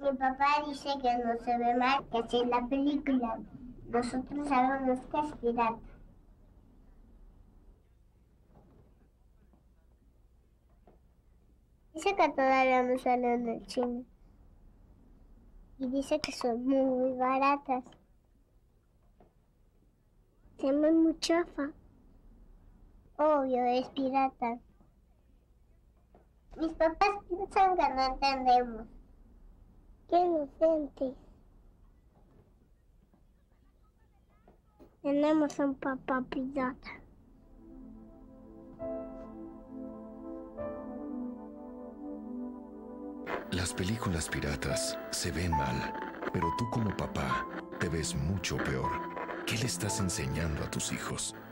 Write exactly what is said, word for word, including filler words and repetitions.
Mi papá dice que no se ve mal, que así es la película. Nosotros sabemos que es pirata. Dice que todavía no sale en el cine. Y dice que son muy baratas. Se ve muy chafa. Obvio, es pirata. Mis papás piensan que no entendemos. Qué inocentes. Tenemos un papá pirata. Las películas piratas se ven mal, pero tú como papá te ves mucho peor. ¿Qué le estás enseñando a tus hijos?